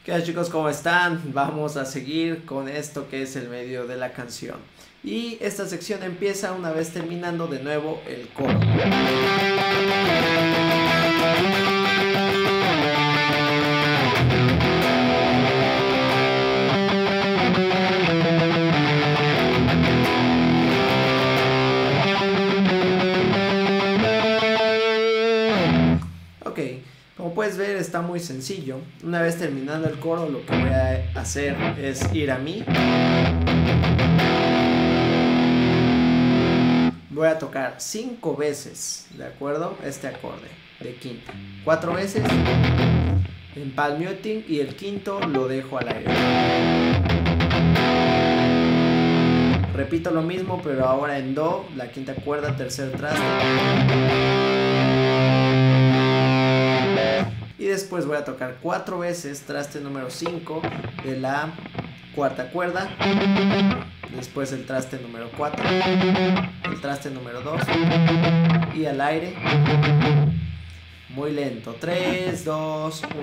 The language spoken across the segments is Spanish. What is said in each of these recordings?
¿Qué tal, chicos? ¿Cómo están? Vamos a seguir con esto que es el medio de la canción. Y esta sección empieza una vez terminando de nuevo el coro. Ok, como puedes ver está muy sencillo. Una vez terminando el coro, lo que voy a hacer es ir a mi. Voy a tocar 5 veces, ¿de acuerdo? Este acorde de quinta. 4 veces en palm muting y el quinto lo dejo al aire. Repito lo mismo, pero ahora en do, la quinta cuerda, tercer traste. Y después voy a tocar 4 veces traste número 5 de la cuarta cuerda. Después el traste número 4, el traste número 2 y al aire. Muy lento. 3, 2, 1.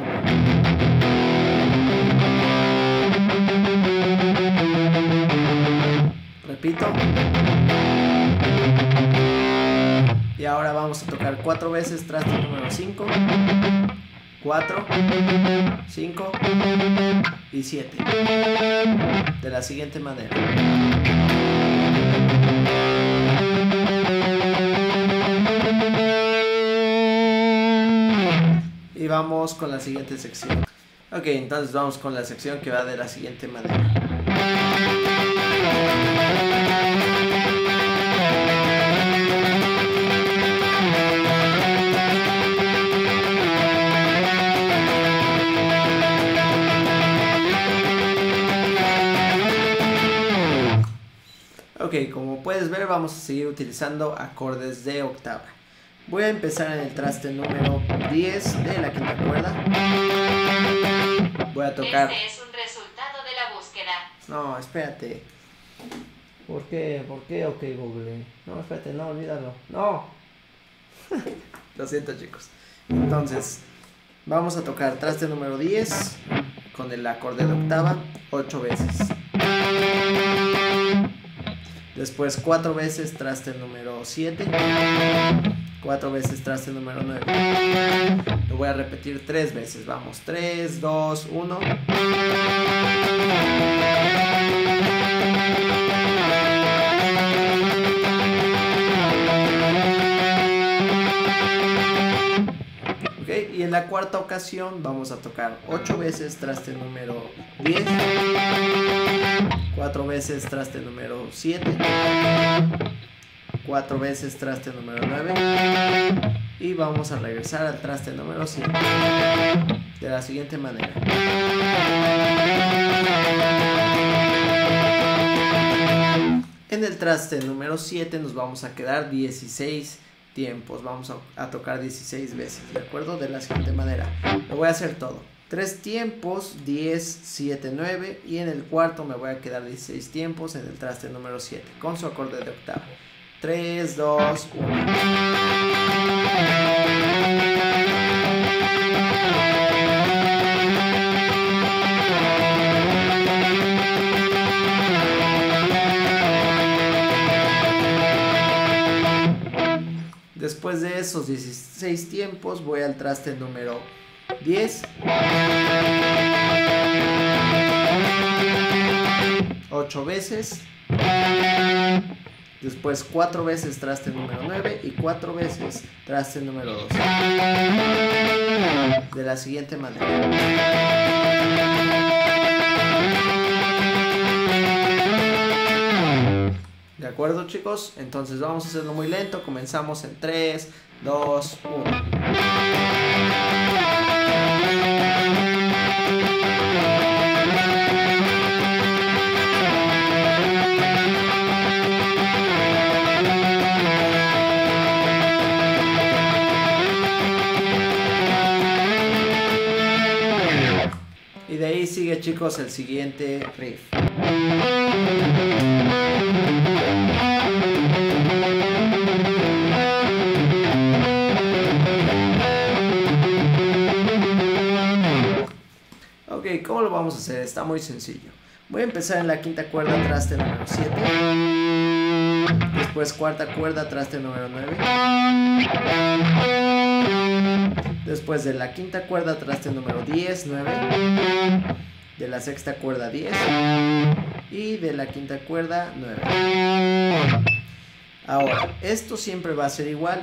Repito. Y ahora vamos a tocar 4 veces traste número 5, 4, 5 y 7. De la siguiente manera. Y vamos con la siguiente sección. Ok, entonces vamos con la sección que va de la siguiente manera. Ok, como puedes ver vamos a seguir utilizando acordes de octava. Voy a empezar en el traste número 10 de la quinta cuerda. Voy a tocar... Este es un resultado de la búsqueda. No, espérate. ¿Por qué? ¿Por qué? Ok, Google. No, espérate, no, olvídalo. No. Lo siento, chicos. Entonces, vamos a tocar traste número 10 con el acorde de octava 8 veces. Después 4 veces traste número 7, 4 veces traste número 9. Lo voy a repetir 3 veces. Vamos, 3, 2, 1. Ok, y en la cuarta ocasión vamos a tocar 8 veces traste número 10. 4 veces traste número 7, 4 veces traste número 9 y vamos a regresar al traste número 7 de la siguiente manera. En el traste número 7 nos vamos a quedar 16 tiempos, vamos a tocar 16 veces, ¿de acuerdo? De la siguiente manera. Lo voy a hacer todo. 3 tiempos, 10, 7, 9 y en el cuarto me voy a quedar 16 tiempos en el traste número 7 con su acorde de octava. 3, 2, 1. Después de esos 16 tiempos voy al traste número 10, 8 veces, después 4 veces traste número 9 y 4 veces traste número 2 de la siguiente manera. ¿De acuerdo, chicos? Entonces vamos a hacerlo muy lento. Comenzamos en 3, 2, 1. Y de ahí sigue, chicos, el siguiente riff. lo vamos a hacer? Está muy sencillo. Voy a empezar en la quinta cuerda, traste número 7. Después cuarta cuerda, traste número 9. Después de la quinta cuerda, traste número 10, 9. De la sexta cuerda, 10. Y de la quinta cuerda, 9. Ahora, esto siempre va a ser igual.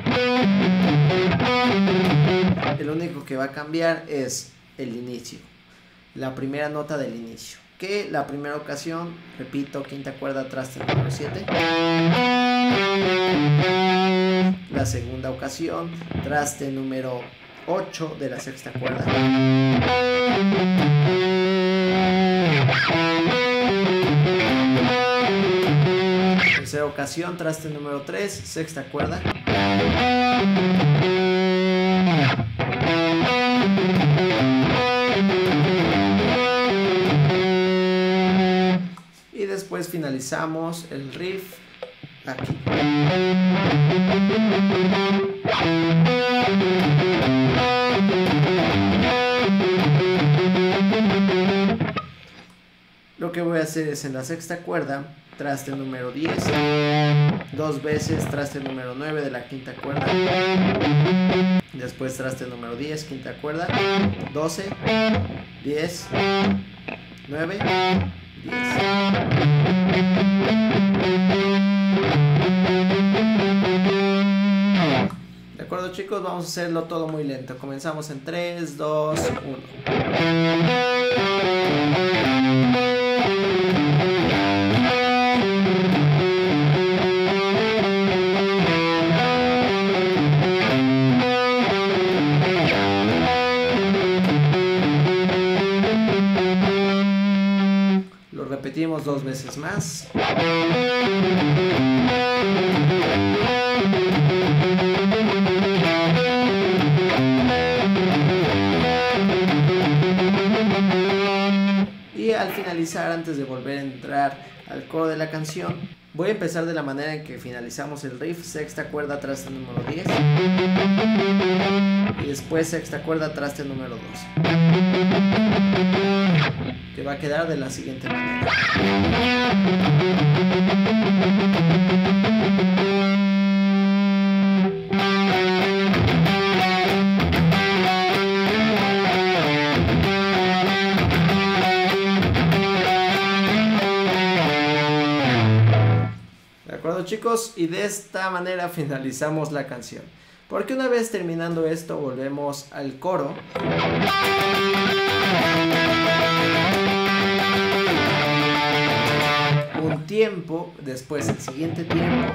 El único que va a cambiar es el inicio, la primera nota del inicio. Que la primera ocasión, repito, quinta cuerda, traste número 7. La segunda ocasión, traste número 8 de la sexta cuerda. Tercera ocasión, traste número 3, sexta cuerda. Y después finalizamos el riff aquí. Lo que voy a hacer es en la sexta cuerda, traste número 10, dos veces traste número 9 de la quinta cuerda, después traste número 10, quinta cuerda, 12, 10, 9, 10. De acuerdo, chicos, vamos a hacerlo todo muy lento. Comenzamos en 3, 2, 1. Lo repetimos dos veces más. Y al finalizar, antes de volver a entrar al coro de la canción, voy a empezar de la manera en que finalizamos el riff. Sexta cuerda, traste número 10. Y después sexta cuerda, traste número 2. Que va a quedar de la siguiente manera. ¿De acuerdo, chicos? Y de esta manera finalizamos la canción. Porque una vez terminando esto, volvemos al coro. Un tiempo, después el siguiente tiempo.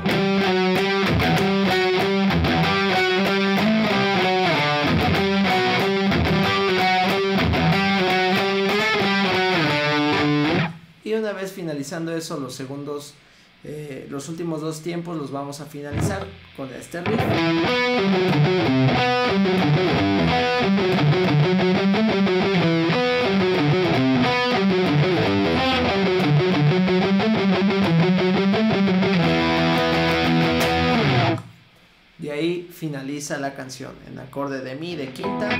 Y una vez finalizando eso, los últimos dos tiempos los vamos a finalizar con este riff. De ahí finaliza la canción en acorde de mi de quinta.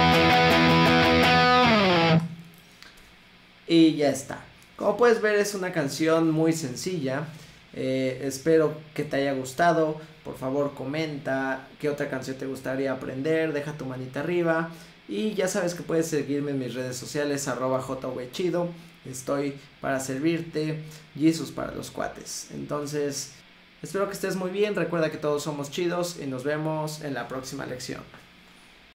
Y ya está. Como puedes ver, es una canción muy sencilla. Espero que te haya gustado. Por favor, comenta qué otra canción te gustaría aprender. Deja tu manita arriba. Y ya sabes que puedes seguirme en mis redes sociales, @jvchido. Estoy para servirte. Jesus para los cuates. Entonces, espero que estés muy bien. Recuerda que todos somos chidos y nos vemos en la próxima lección.